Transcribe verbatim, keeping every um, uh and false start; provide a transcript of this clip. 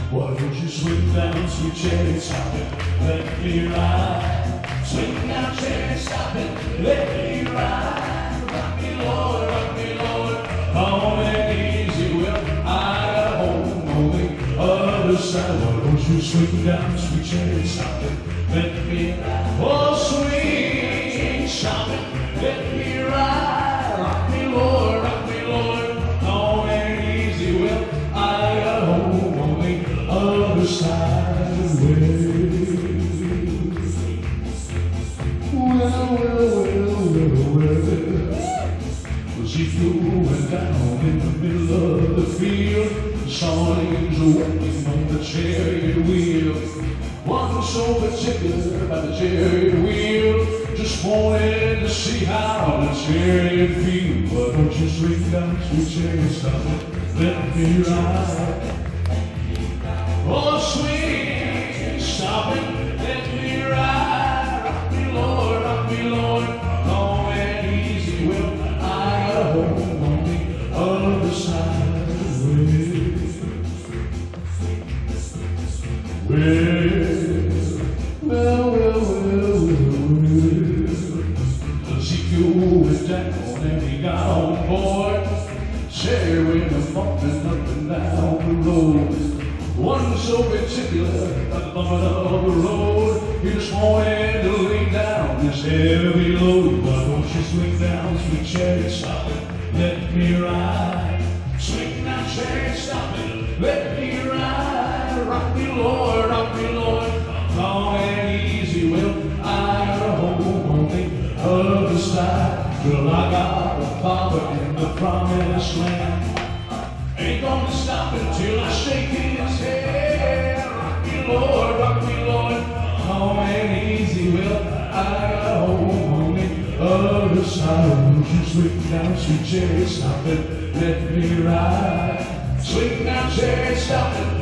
Why don't you swing down, sweet Chariot, stop it, let me ride. Swing down, Chariot, stop it, let me ride. Rock me, Lord, rock me, Lord, on an easy wheel. I got a home on the other side. Why don't you swing down, sweet Chariot, stop it, let me ride. Oh, swing, stop it, let me ride. Rock me, Lord, rock me, Lord, on an easy wheel. I got a home on the other side. Well, well, well, well, well. Was he going down in the middle of the field? Saw an angel walking on the chariot wheel. One so particular about the chariot wheel, just wanted to see how the chariot feels. Why don't you swing down, sweet Chariot, stop it, let me ride. Oh, swing, stop it, let me ride. Rock me, Lord, rock me, Lord, on an easy wheel. I got a home on the other side. Well, well, well, well, well. Ezekiel went down and he got on board. Chariot a bumping up and down the road. One so particular at the bottom of the road, he just wanted to lay down this heavy load. Why don't you swing down, sweet Chariot, stop it, let me ride. Swing down, Chariot, stop it, let me ride. Rock me, Lord, rock me, Lord, on an easy wheel. I got a home on the other side. Well, I got a father in the promised land. Ain't gonna stop until I shake his hand. Rock me, Lord, rock me, Lord, on an easy wheel. I got a home on the other side. Won't you swing down, sweet Chariot, stop it, let me ride. Swing down, Chariot, stop it,